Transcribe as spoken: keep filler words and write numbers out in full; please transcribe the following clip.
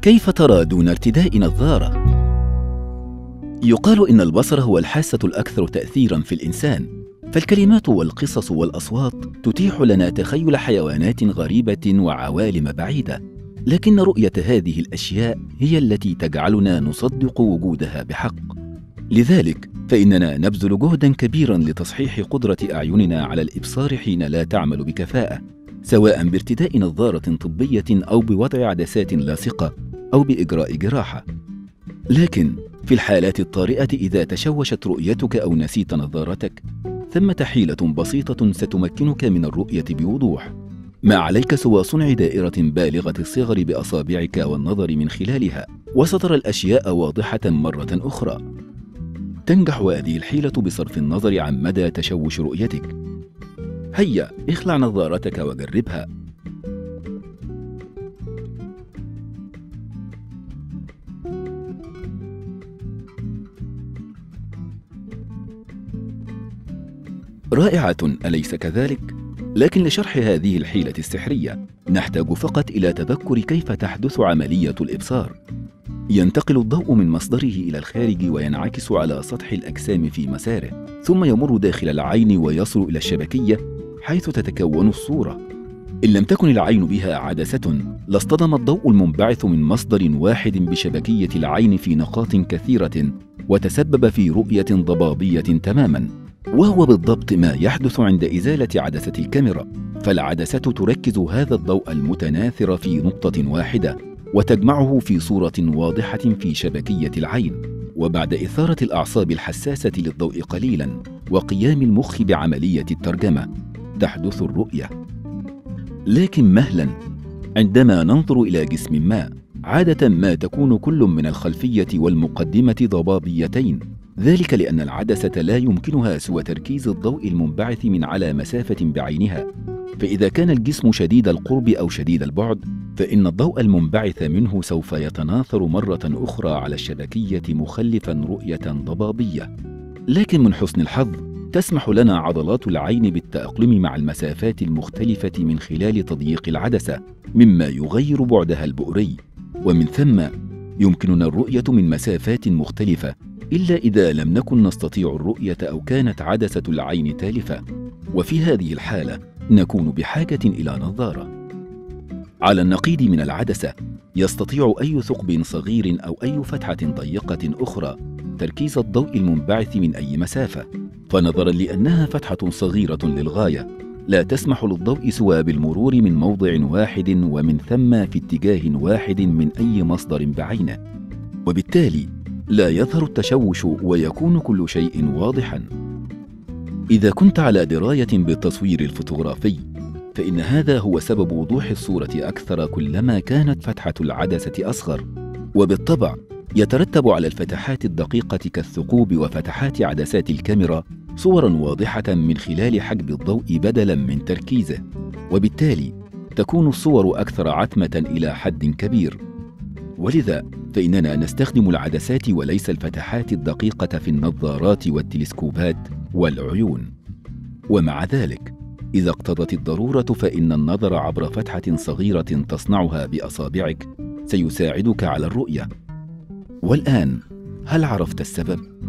كيف ترى دون ارتداء نظارة؟ يقال إن البصر هو الحاسة الأكثر تأثيراً في الإنسان، فالكلمات والقصص والأصوات تتيح لنا تخيل حيوانات غريبة وعوالم بعيدة، لكن رؤية هذه الأشياء هي التي تجعلنا نصدق وجودها بحق. لذلك فإننا نبذل جهداً كبيراً لتصحيح قدرة أعيننا على الإبصار حين لا تعمل بكفاءة، سواء بارتداء نظارة طبية أو بوضع عدسات لاصقة أو بإجراء جراحة. لكن في الحالات الطارئة إذا تشوشت رؤيتك أو نسيت نظارتك، ثمة حيلة بسيطة ستمكنك من الرؤية بوضوح. ما عليك سوى صنع دائرة بالغة الصغر بأصابعك والنظر من خلالها، وسترى الأشياء واضحة مرة أخرى. تنجح هذه الحيلة بصرف النظر عن مدى تشوش رؤيتك. هيا اخلع نظارتك وجربها. رائعة، أليس كذلك؟ لكن لشرح هذه الحيلة السحرية نحتاج فقط إلى تذكر كيف تحدث عملية الإبصار. ينتقل الضوء من مصدره إلى الخارج وينعكس على سطح الأجسام في مساره، ثم يمر داخل العين ويصل إلى الشبكية حيث تتكون الصورة. إن لم تكن العين بها عدسة لاصطدم الضوء المنبعث من مصدر واحد بشبكية العين في نقاط كثيرة وتسبب في رؤية ضبابية تماماً، وهو بالضبط ما يحدث عند إزالة عدسة الكاميرا. فالعدسة تركز هذا الضوء المتناثر في نقطة واحدة وتجمعه في صورة واضحة في شبكية العين، وبعد إثارة الأعصاب الحساسة للضوء قليلاً وقيام المخ بعملية الترجمة تحدث الرؤية. لكن مهلاً، عندما ننظر إلى جسم ما، عادة ما تكون كل من الخلفية والمقدمة ضبابيتين، ذلك لأن العدسة لا يمكنها سوى تركيز الضوء المنبعث من على مسافة بعينها. فإذا كان الجسم شديد القرب أو شديد البعد، فإن الضوء المنبعث منه سوف يتناثر مرة أخرى على الشبكية مخلفاً رؤية ضبابية. لكن من حسن الحظ تسمح لنا عضلات العين بالتأقلم مع المسافات المختلفة من خلال تضييق العدسة، مما يغير بعدها البؤري، ومن ثم يمكننا الرؤية من مسافات مختلفة، إلا إذا لم نكن نستطيع الرؤية أو كانت عدسة العين تالفة، وفي هذه الحالة نكون بحاجة إلى نظارة. على النقيض من العدسة، يستطيع أي ثقب صغير أو أي فتحة ضيقة أخرى تركيز الضوء المنبعث من أي مسافة، فنظراً لأنها فتحة صغيرة للغاية لا تسمح للضوء سوى بالمرور من موضع واحد ومن ثم في اتجاه واحد من أي مصدر بعينه، وبالتالي لا يظهر التشوش ويكون كل شيء واضحاً. إذا كنت على دراية بالتصوير الفوتوغرافي، فإن هذا هو سبب وضوح الصورة أكثر كلما كانت فتحة العدسة أصغر، وبالطبع يترتب على الفتحات الدقيقة كالثقوب وفتحات عدسات الكاميرا صوراً واضحة من خلال حجب الضوء بدلاً من تركيزه، وبالتالي تكون الصور أكثر عتمة إلى حد كبير. ولذا فإننا نستخدم العدسات وليس الفتحات الدقيقة في النظارات والتلسكوبات والعيون. ومع ذلك إذا اقتضت الضرورة فإن النظر عبر فتحة صغيرة تصنعها بأصابعك سيساعدك على الرؤية. والآن، هل عرفت السبب؟